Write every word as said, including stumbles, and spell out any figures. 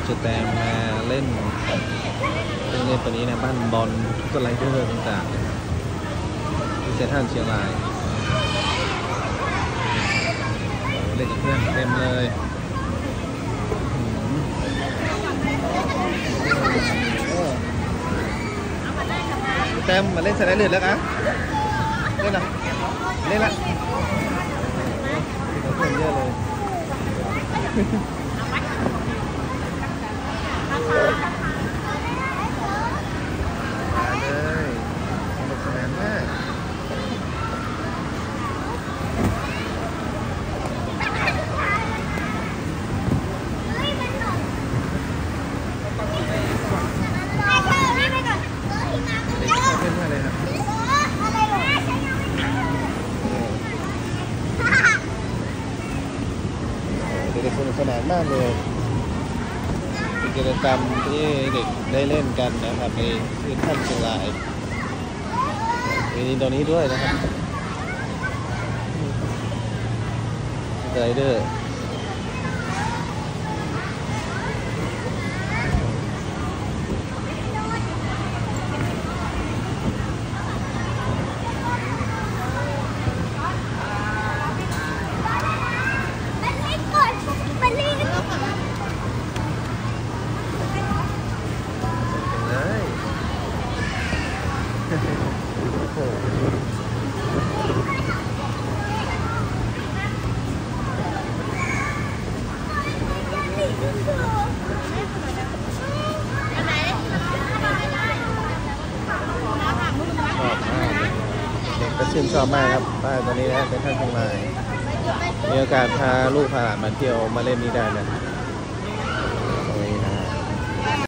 เชอแตมมาเล่นเล่นเล่นตัวนี้นะบ้านบอลทุกสไลเดอร์ต่างๆที่เซ็นทรัลเชียงรายเล่นกับเพื่อนเต็มเลยเต็มมาเล่นสไลเดอร์แล้วนะเล่นนะเล่นละมีเพื่อนเยอะเลยมาเลยสนุกสนานมากเล่นมากเลยครับเด็กๆสนุกสนานมากเลยกิจกรรมที่เด็กได้เล่นกันนะครับในที่ท่านเชียงรายมีตัวนี้ด้วยนะครับสไลเดอร์ก็ชื่นชอบมากครับป้ายตัวนี้นะเป็นท่านเชียงรายมีโอกาสพาลูกพาหลานมาเที่ยวมาเล่นนี้ได้นะ